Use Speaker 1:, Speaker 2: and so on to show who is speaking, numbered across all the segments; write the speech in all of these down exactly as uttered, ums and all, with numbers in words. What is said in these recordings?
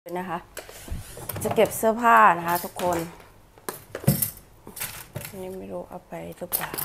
Speaker 1: นะคะจะเก็บเสื้อผ้านะคะทุกคนนี่ไม่รู้เอาไปหรือเปล่า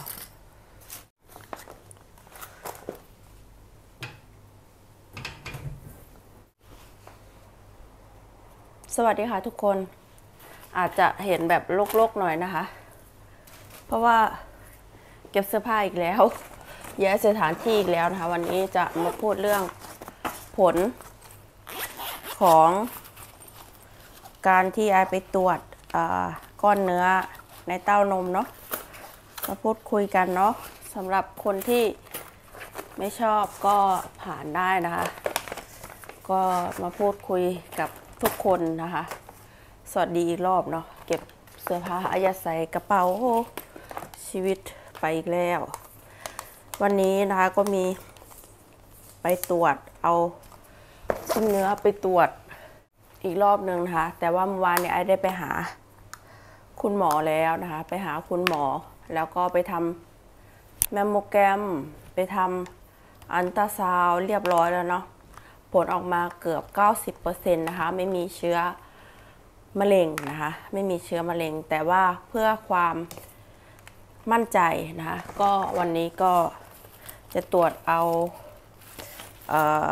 Speaker 1: สวัสดีค่ะทุกคนอาจจะเห็นแบบโลกๆหน่อยนะคะเพราะว่าเก็บเสื้อผ้าอีกแล้วย้ายสถานที่อีกแล้วนะคะวันนี้จะมาพูดเรื่องผลของการที่ไอไปตรวจก้อนเนื้อในเต้านมเนาะมาพูดคุยกันเนาะสำหรับคนที่ไม่ชอบก็ผ่านได้นะคะก็มาพูดคุยกับทุกคนนะคะสวัสดีอีกรอบเนาะเก็บเสื้อผ้าอายัดใส่กระเป๋าชีวิตไปอีกแล้ววันนี้นะคะก็มีไปตรวจเอาชิ้นเนื้อไปตรวจอีกรอบหนึ่งนะคะแต่ว่าเมื่อวานเนี่ยไอ้ได้ไปหาคุณหมอแล้วนะคะไปหาคุณหมอแล้วก็ไปทำแมมโมแกรมไปทำอัลตราซาวด์เรียบร้อยแล้วเนาะผลออกมาเกือบ เก้าสิบเปอร์เซ็นต์ นะคะไม่มีเชื้อมะเร็งนะคะไม่มีเชื้อมะเร็งแต่ว่าเพื่อความมั่นใจนะคะก็วันนี้ก็จะตรวจเอาเอ่อ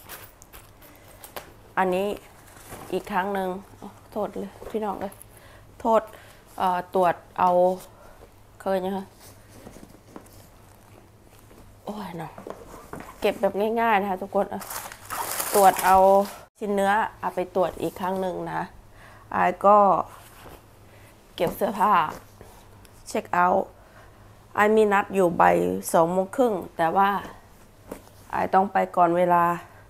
Speaker 1: อันนี้อีกครั้งหนึ่งโทษเลยพี่น้องเลยโทษเอ่อตรวจเอาเคยนะคะโอ้ยเนาะเก็บแบบง่ายๆนะคะทุกคนตรวจเอาชิ้นเนื้อเอาไปตรวจอีกครั้งหนึ่งนะไอ้ก็เก็บเสื้อผ้าเช็คเอาท์ไอ้มีนัดอยู่บ่ายสองโมงครึ่งแต่ว่าไอ้ต้องไปก่อนเวลา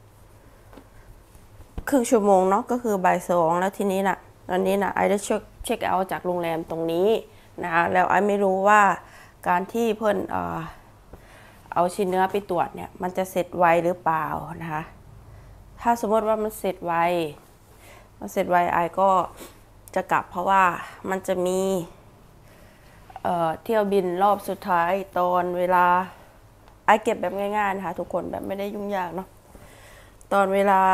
Speaker 1: ครึ่งชั่วโมงเนาะก็คือบ่ายสองแล้วทีนี้นะตอนนี้นะไอ้ได้เช็คเช็คเอาท์จากโรงแรมตรงนี้นะแล้วไอ้ไม่รู้ว่าการที่เพื่อนเอ่อเอาชิ้นเนื้อไปตรวจเนี่ยมันจะเสร็จไวหรือเปล่านะคะถ้าสมมติว่ามันเสร็จไวมันเสร็จไวไอ้ก็จะกลับเพราะว่ามันจะมีเอ่อเที่ยวบินรอบสุดท้ายตอนเวลาไอ้เก็บแบบง่ายๆนะคะทุกคนแบบไม่ได้ยุ่งยากเนาะตอนเวลา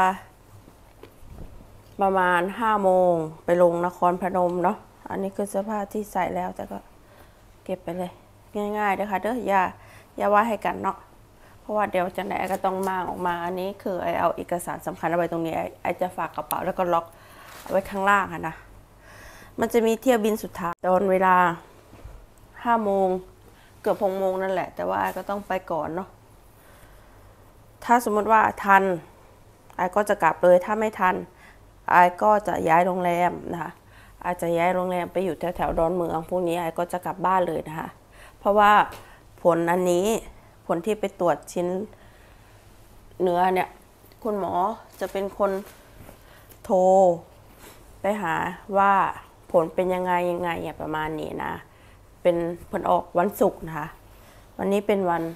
Speaker 1: ประมาณห้าโมงไปลงนครพนมเนาะอันนี้คือเสื้อผ้าที่ใส่แล้วแต่ก็เก็บไปเลยง่ายๆนะคะเด้ออย่าอย่าว่าให้กันเนาะเพราะว่าเดี๋ยวจะไหนก็ต้องมางออกมาอันนี้คือไอเอาเอกสารสำคัญเอาไว้ตรงนี้ไอจะฝากกระเป๋าแล้วก็ล็อกเอาไว้ข้างล่างค่ะนะมันจะมีเที่ยวบินสุดท้ายตอนเวลาห้าโมงเกือบหกโมงนั่นแหละแต่ว่าไอก็ต้องไปก่อนเนาะถ้าสมมติว่าทันไอก็จะกลับเลยถ้าไม่ทันไอก็จะย้ายโรงแรมนะคะอาจจะย้ายโรงแรมไปอยู่แถวแถวดอนเมืองพวกนี้ไอก็จะกลับบ้านเลยนะคะเพราะว่าผลอันนี้ผลที่ไปตรวจชิ้นเนื้อเนี่ยคุณหมอจะเป็นคนโทรไปหาว่าผลเป็นยังไงยังไงอย่างประมาณนี้นะเป็นผลออกวันศุกร์นะคะวันนี้เป็นวัน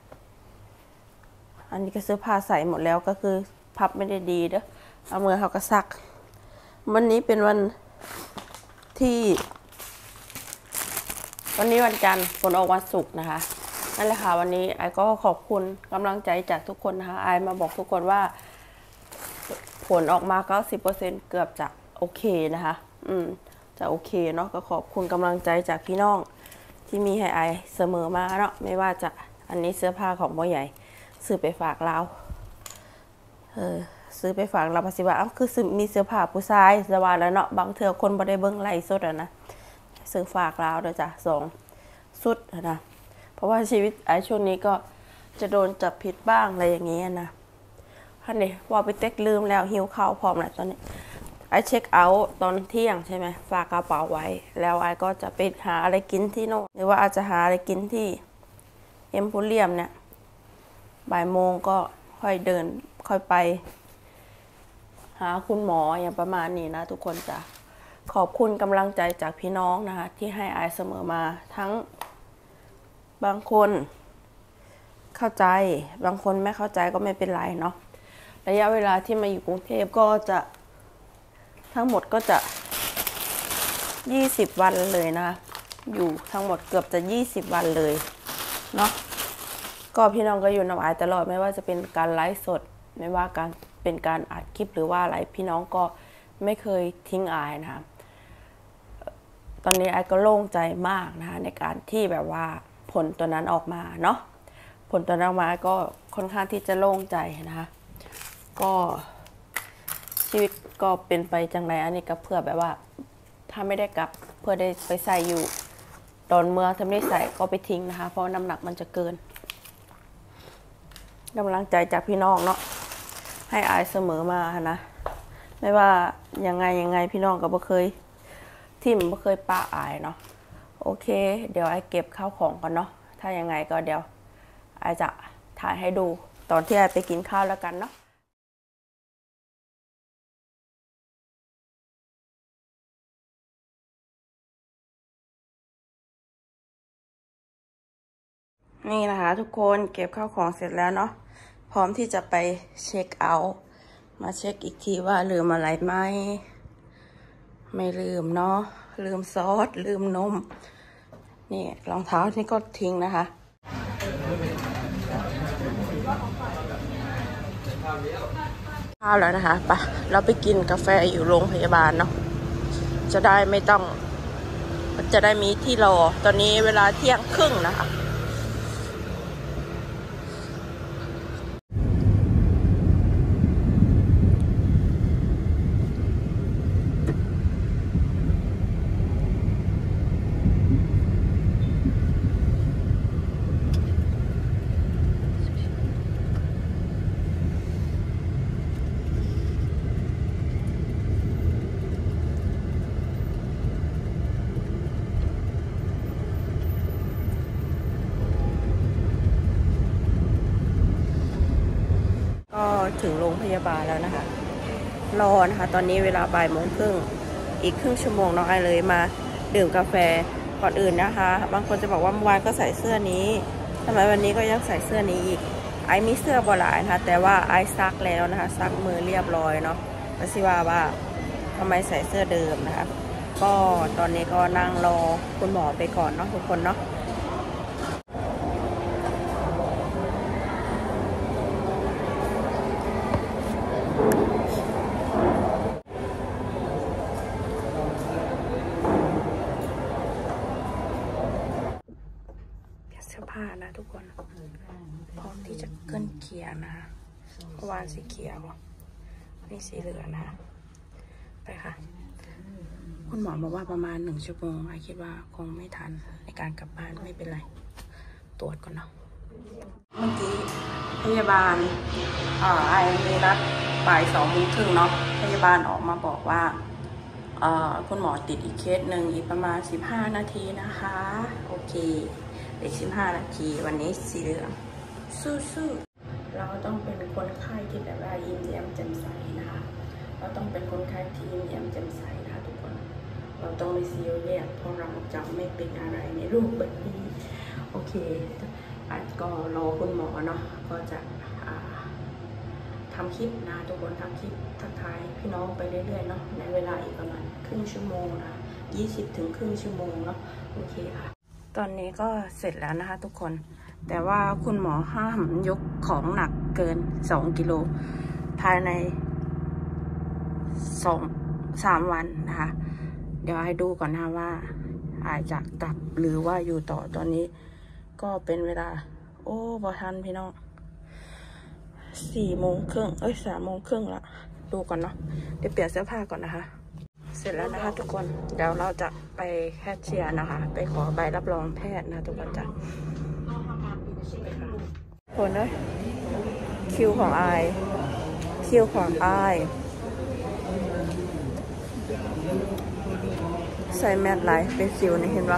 Speaker 1: อันนี้ก็เสื้อผ้าใส่หมดแล้วก็คือพับไม่ได้ดีเด้อเอามือเขาก็ซักวันนี้เป็นวันที่วันนี้วันจันทร์ผลออกวันศุกร์นะคะนั่นแหละค่ะวันนี้ไอก็ขอบคุณกำลังใจจากทุกคนนะคะไอมาบอกทุกคนว่าผลออกมา เก้าสิบเปอร์เซ็นต์ เกือบจะโอเคนะคะอืมจะโอเคเนาะก็ขอบคุณกำลังใจจากพี่น้องที่มีให้ไอเสมอมาเนาะไม่ว่าจะอันนี้เสื้อผ้าของพ่อใหญ่ซื้อไปฝากเราเออซื้อไปฝากเราภาษีว่าอ้าวคือมีเสื้อผ้าผู้ชายสวาแล้วเนาะบางเถื่อคนบ่ได้เบิ้งไล่สดอ่ะนะซื้อฝากเราเด้อจ้ะสองสุดนะเพราะว่าชีวิตไอ้ช่วงนี้ก็จะโดนจับผิดบ้างอะไรอย่างเงี้ยนะท่านนี่ว่าไปเต็กลืมแล้วหิวข้าวพร้อมแล้วตอนนี้ไอ้เช็คเอาท์ตอนเที่ยงใช่ไหมฝากกระเป๋าไว้แล้วไอ้ก็จะไปหาอะไรกินที่โน่นหรือว่าอาจจะหาอะไรกินที่เอ็มโพเรียมเนี่ยบ่ายโมงก็ค่อยเดินค่อยไปหาคุณหมออย่างประมาณนี้นะทุกคนจ้ะขอบคุณกำลังใจจากพี่น้องนะคะที่ให้ไอเสมอมาทั้งบางคนเข้าใจบางคนไม่เข้าใจก็ไม่เป็นไรเนาะระยะเวลาที่มาอยู่กรุงเทพก็จะทั้งหมดก็จะยี่สิบวันเลยนะอยู่ทั้งหมดเกือบจะยี่สิบวันเลยเนาะก็พี่น้องก็อยู่น้ำไอตลอดไม่ว่าจะเป็นการไลฟ์สดไม่ว่าการเป็นการอัดคลิปหรือว่าอะไรพี่น้องก็ไม่เคยทิ้งอายนะคะตอนนี้ไอก็โล่งใจมากนะคะในการที่แบบว่าผลตัวนั้นออกมาเนาะผลตัวนั้นออกมาก็ค่อนข้างที่จะโล่งใจนะคะก็ชีวิตก็เป็นไปจังไรอันนี้ก็เพื่อแบบว่าถ้าไม่ได้กลับเพื่อได้ไปใส่อยู่ตอนเมื่อถ้าไม่ได้ใส่ก็ไปทิ้งนะคะเพราะน้ำหนักมันจะเกินกำลังใจจากพี่น้องเนาะให้อายเสมอมานะไม่ว่ายังไงยังไงพี่น้องก็บ่เคยทิ่มบ่เคยปะอายเนาะโอเคเดี๋ยวไอเก็บข้าวของก่อนเนาะถ้ายังไงก็เดี๋ยวไอจะถ่ายให้ดูตอนที่ไอไปกินข้าวแล้วกันเนาะนี่นะคะทุกคนเก็บข้าวของเสร็จแล้วเนาะพร้อมที่จะไปเช็คเอาท์มาเช็คอีกทีว่าลืมอะไรไหมไม่ลืมเนาะลืมซอสลืมนมนี่รองเท้านี่ก็ทิ้งนะคะข้าวแล้วนะคะไปเราไปกินกาแฟอยู่โรงพยาบาลเนาะจะได้ไม่ต้องจะได้มีที่รอตอนนี้เวลาเที่ยงครึ่งนะคะก็ถึงโรงพยาบาลแล้วนะคะรอนะคะตอนนี้เวลาบ่ายโมงครึ่งอีกครึ่งชั่วโมงน้องไอเลยมาดื่มกาแฟก่อนอื่นนะคะบางคนจะบอกว่าเมื่อวานก็ใส่เสื้อนี้ทำไมวันนี้ก็ยังใส่เสื้อนี้อีกไอมีเสื้อบหลายนะคะแต่ว่าไอซักแล้วนะคะซักมือเรียบร้อยเนาะแล้วสิว่าว่าทำไมใส่เสื้อเดิมนะคะก็ตอนนี้ก็นั่งรอคุณหมอไปก่อนเนาะทุกคนเนาะเสื้อผ้านะทุกคนพร้อมที่จะเกินเขียนะเมื่อวานสีเขียวนี่สีเหลืองนะไปค่ะคุณหมอบอกว่าประมาณหนึ่งชั่วโมงไอคิดว่าคงไม่ทันในการกลับบ้านไม่เป็นไรตรวจก่อนเนาะเมื่อกี้พยาบาลอ่าไอมีนัดบ่ายสองโมงครึ่งเนาะพยาบาลออกมาบอกว่าอ่าคุณหมอติดอีกเคสหนึ่งอีกประมาณสิบห้านาทีนะคะโอเคอีกสิบห้านาทีวันนี้สีเหลืองสู้ๆเราต้องเป็นคนไข้ที่แบบว่ายิ้มแย้มแจ่มใสนะคะเราต้องเป็นคนไข้ที่ยิ้มแย้มแจ่มใสนะคะทุกคนเราต้องไม่ซีเรียสเพราะเราจะไม่เป็นอะไรในรูปแบบนี้โอเคอาจก็รอคุณหมอเนาะก็จะทำคลิปนะทุกคนทำคลิปทักทายพี่น้องไปเรื่อยๆเนาะในเวลาอีกประมาณครึ่งชั่วโมงนะยี่สิบถึงครึ่งชั่วโมงเนาะโอเคค่ะตอนนี้ก็เสร็จแล้วนะคะทุกคนแต่ว่าคุณหมอห้ามยกของหนักเกินสองกิโลภายในสองสามวันนะคะเดี๋ยวให้ดูก่อนนะว่าอาจจะกลับหรือว่าอยู่ต่อตอนนี้ก็เป็นเวลาโอ้บอทันพี่น้องสี่โมงครึ่งเอ้ยสามโมงครึ่งละดูก่อนเนาะเดี๋ยวเปลี่ยนเสื้อผ้าก่อนนะคะเสร็จแล้วนะคะทุกคนเดี๋ยวเราจะไปแคชเชียร์นะคะไปขอใบรับรองแพทย์นะทุกคนจ้ะคนเอ้ยคิวของไอคิวของไอใส่แมสไลท์เป็นสิวนี่เห็นปะ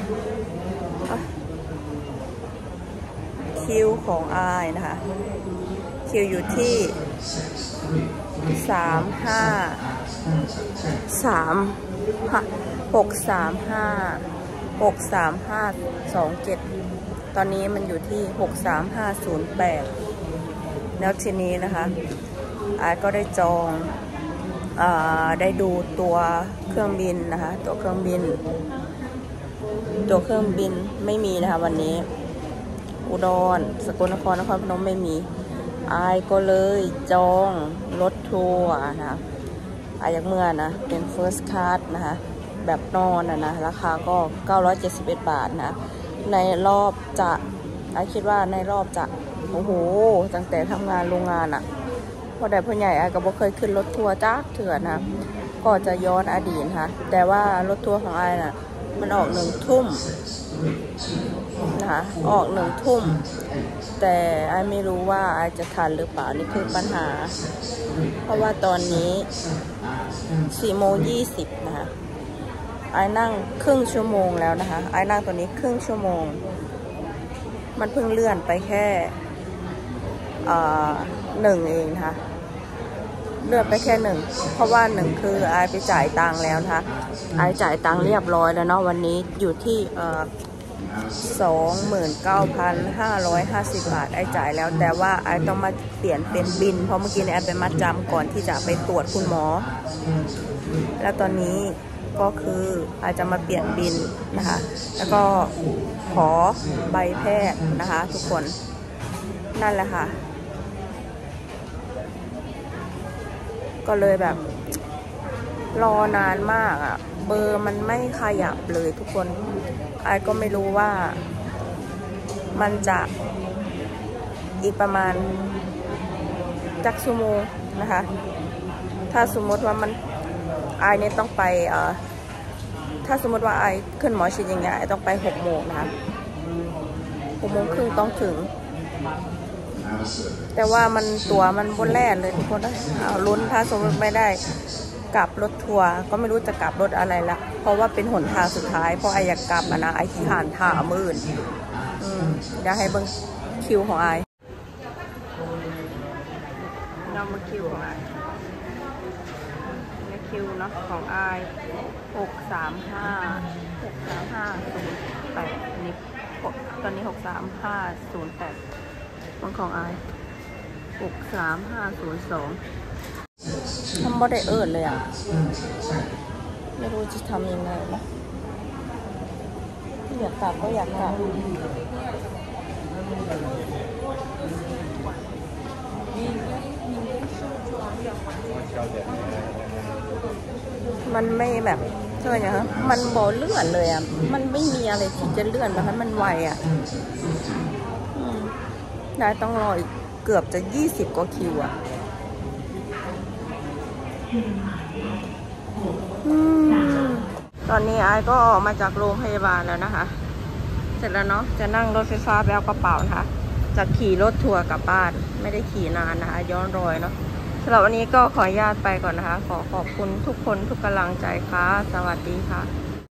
Speaker 1: คิวของไอนะคะคิวอยู่ที่สามห้าสามหกสามห้าหกสามห้าสองเจ็ดตอนนี้มันอยู่ที่หกสามห้าศูนย์แปดแล้วทีนี้นะคะอาก็ได้จองอ่าได้ดูตัวเครื่องบินนะคะตัวเครื่องบินตัวเครื่องบินไม่มีนะคะวันนี้อุดรสกลนครนครพนมไม่มีไอก็เลยจองรถทัวร์นะอาอยากเมื่อนะเป็น first class นะคะแบบนอนนะนะราคาก็เก้าร้อยเจ็ดสิบเอ็ดบาทนะในรอบจะไอคิดว่าในรอบจะโอ้โหตั้งแต่ทำงานโรงงานอะพอได้พ่อใหญ่ไอก็บ่เคยขึ้นรถทัวร์จ้าเถื่อนนะก็จะย้อนอดีตค่ะแต่ว่ารถทัวร์ของไอน่ะมันออกหนึ่งทุ่มนะคะออกหนึ่งทุ่มแต่ไอไม่รู้ว่าไอจะทันหรือเปล่านี่คือปัญหาเพราะว่าตอนนี้สี่โมงยี่สิบนะคะไอนั่งครึ่งชั่วโมงแล้วนะคะไอนั่งตัวนี้ครึ่งชั่วโมงมันเพิ่งเลื่อนไปแค่หนึ่งเองนะคะเลื่อนไปแค่หนึ่งเพราะว่าหนึ่งคือไอไปจ่ายตังค์แล้วนะคะไอจ่ายตังค์เรียบร้อยแล้วเนาะวันนี้อยู่ที่สองหมื่นเก้าพันห้าร้อยห้าสิบบาทไอจ่ายแล้วแต่ว่าไอต้องมาเปลี่ยนเป็นบินเพราะเมื่อกี้ไอไปมัดจำก่อนที่จะไปตรวจคุณหมอแล้วตอนนี้ก็คืออาจจะมาเปลี่ยนบินนะคะแล้วก็ขอใบแพทย์นะคะทุกคนนั่นแหละค่ะก็เลยแบบรอนานมากอ่ะเบอร์มันไม่ขยับเลยทุกคนไอก็ไม่รู้ว่ามันจะอีกประมาณจักชั่วโมงนะคะถ้าสมมติว่ามันไอเนี่ยต้องไปเอ่อถ้าสมมติว่าไอขึ้นหมอชิดอย่างเงี้ยไอต้องไปหกโมงนะคะหกโมงครึ่งต้องถึงแต่ว่ามันตั๋วมันบนแล่นเลยทุกคนเอาลุ้นถ้าสมมติไม่ได้กลับรถทัวร์ก็ไม่รู้จะกลับรถอะไรละเพราะว่าเป็นหนทางสุดท้ายเพราะไออยากกลับนะไอที่ผ่านท่ามื่นอืมเดี๋ยวให้เบิ้งคิวของไอเรามาคิวของไอในคิวเนาะของไอหกสามห้าหกสามห้าศูนย์แปดนี่ตอนนี้หกสามห้าศูนย์แปดของของไอหกสามห้าศูนย์สองทำบ่ได้เอิดเลยอ่ะไม่รู้จะทำยังไงนะอยากกลับก็อยากกลับมันไม่แบบเท่าไหร่ฮะมันบ่เลื่อนเลยอ่ะมันไม่มีอะไรที่จะเลื่อนมันมันไวอ่ะได้ต้องรออีกเกือบจะยี่สิบกว่าคิวอ่ะตอนนี้ไอก็ออกมาจากโรงพยาบาลแล้วนะคะเสร็จแล้วเนาะจะนั่งรถไฟฟ้าไปเอากระเป๋านะคะจะขี่รถทัวร์กลับบ้านไม่ได้ขี่นานนะคะย้อนรอยเนาะสำหรับวันนี้ก็ขออนุญาตไปก่อนนะคะขอขอบคุณทุกคนทุกกำลังใจค่ะสวัสดีค่ะ